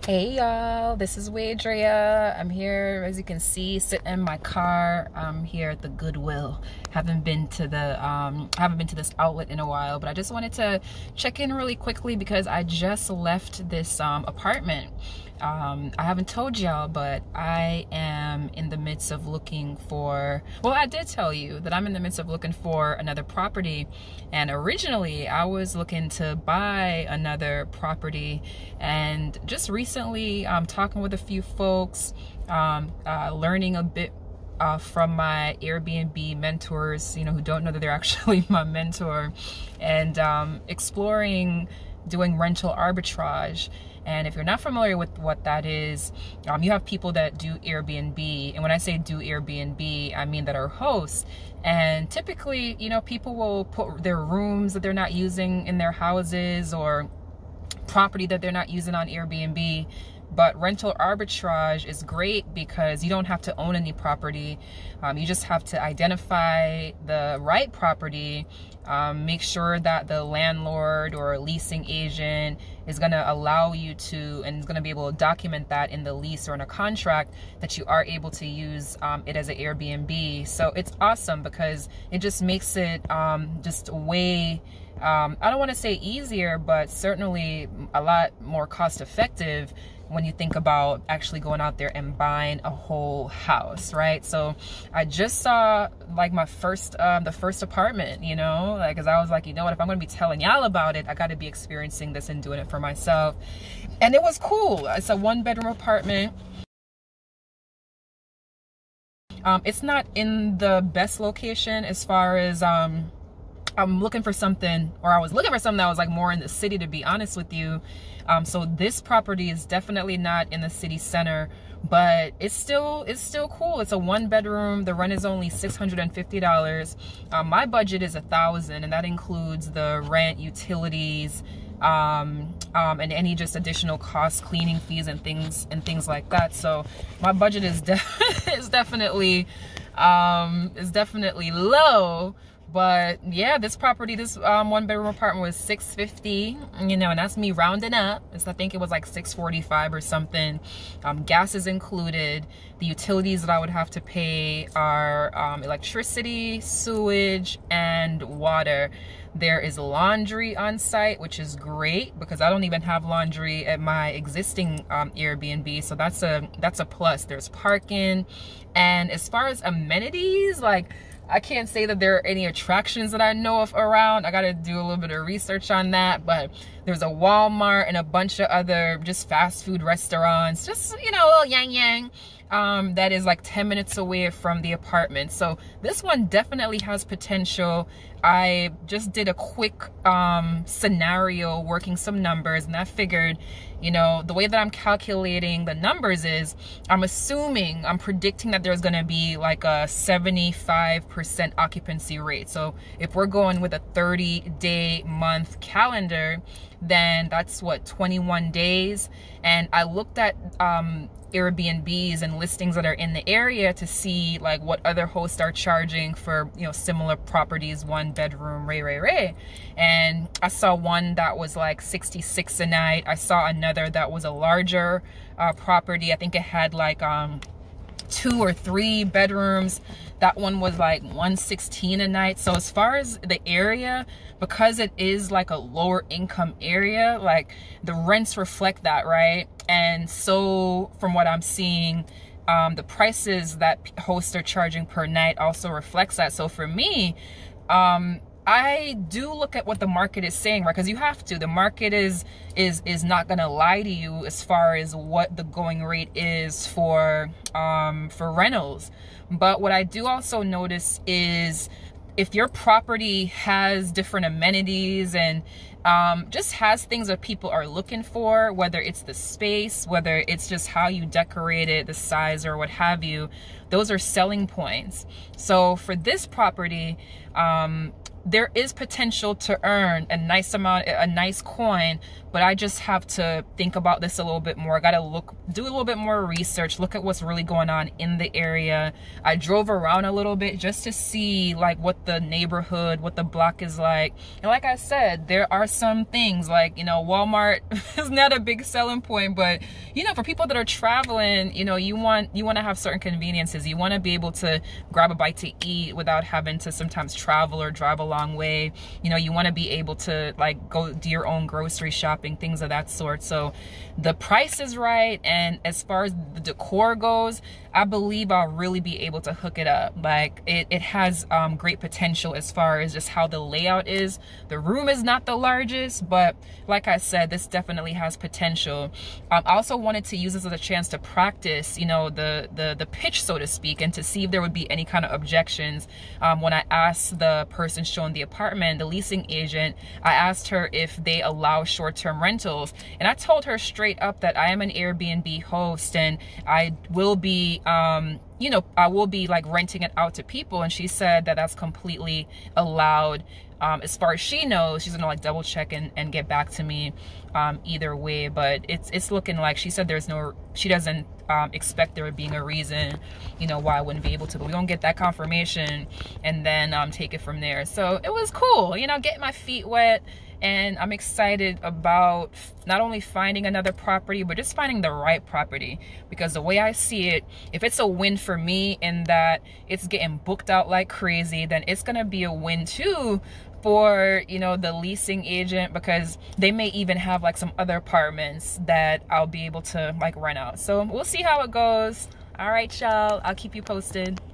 Hey y'all, this is Wadria. I'm here, as you can see, sitting in my car. I'm here at the Goodwill. Haven't been to this outlet in a while, but I just wanted to check in really quickly because I just left this apartment. I haven't told y'all, but I am in the midst of looking for, well, I did tell you that I'm in the midst of looking for another property, and originally I was looking to buy another property, and just recently talking with a few folks, learning a bit from my Airbnb mentors, who don't know that they're actually my mentor, and exploring doing rental arbitrage. And if you're not familiar with what that is, you have people that do Airbnb. And when I say do Airbnb, I mean that are hosts. And typically, people will put their rooms that they're not using in their houses or property that they're not using on Airbnb. But rental arbitrage is great because you don't have to own any property. You just have to identify the right property, make sure that the landlord or leasing agent is going to allow you to, and is going to be able to document that in the lease or in a contract, that you are able to use it as an Airbnb. So it's awesome because it just makes it just way, I don't want to say easier, but certainly a lot more cost effective when you think about actually going out there and buying a whole house, right? So I just saw like my first, the first apartment, because I was like, if I'm gonna be telling y'all about it, I gotta be experiencing this and doing it for myself. And it was cool. It's a 1-bedroom apartment. It's not in the best location as far as, I'm looking for something, or I was looking for something that was like more in the city, to be honest with you. So this property is definitely not in the city center, but it's still cool. It's a 1-bedroom. The rent is only $650. My budget is $1,000, and that includes the rent, utilities, and any just additional costs, cleaning fees and things like that. So my budget is definitely low. But yeah, this property, this 1-bedroom apartment was $650, and that's me rounding up. I think it was like $645 or something. Gas is included. The utilities that I would have to pay are electricity, sewage, and water. There is laundry on site, which is great because I don't even have laundry at my existing Airbnb, so that's a plus. There's parking, and as far as amenities, I can't say that there are any attractions that I know of around. I gotta do a little bit of research on that, but there's a Walmart and a bunch of other just fast food restaurants, just, a little yang that is like 10 minutes away from the apartment. So this one definitely has potential. I just did a quick scenario, working some numbers, and I figured, the way that I'm calculating the numbers is I'm predicting that there's gonna be like a 75% occupancy rate. So if we're going with a 30-day month calendar, then that's what, 21 days. And I looked at Airbnbs and listings that are in the area to see like what other hosts are charging for similar properties, 1-bedroom, and I saw one that was like $66 a night. I saw another that was a larger property. I think it had like 2 or 3 bedrooms. That one was like $116 a night. So as far as the area, because it is like a lower income area, like the rents reflect that, right? And so from what I'm seeing, the prices that hosts are charging per night also reflects that. So for me, I do look at what the market is saying, right? Because you have to. The market is not gonna lie to you as far as what the going rate is for rentals. But what I do also notice is if your property has different amenities and just has things that people are looking for, whether it's the space, whether it's just how you decorate it, the size, or what have you, those are selling points. So for this property, there is potential to earn a nice coin but I just have to think about this a little bit more. I gotta do a little bit more research, look at what's really going on in the area. I drove around a little bit just to see like what the neighborhood, what the block is like. And like I said, there are some things like, you know, Walmart is not a big selling point, but you know, for people that are traveling, you know, you want to have certain conveniences. You want to be able to grab a bite to eat without having to sometimes travel or drive a long way. You know, you want to be able to like go do your own grocery shopping, things of that sort. So the price is right, and as far as the decor goes, I believe I'll really be able to hook it up. Like it has great potential as far as just how the layout is. The room is not the largest, but like I said, this definitely has potential. I also wanted to use this as a chance to practice, you know, the pitch, so to speak, and to see if there would be any kind of objections. When I asked the person showing the apartment, the leasing agent, I asked her if they allow short-term rentals, and I told her straight up that I am an Airbnb host and I will be you know, I will be like renting it out to people. And she said that that's completely allowed. As far as she knows, she's gonna like double check and get back to me either way. But it's looking like, she said she doesn't expect there being a reason, you know, why I wouldn't be able to. But we're gonna get that confirmation and then take it from there. So it was cool, you know, getting my feet wet. And I'm excited about not only finding another property, but just finding the right property. Because the way I see it, if it's a win for me in that it's getting booked out like crazy, then it's gonna be a win too for, you know, the leasing agent, because they may even have like some other apartments that I'll be able to like rent out. So we'll see how it goes. All right, y'all, I'll keep you posted.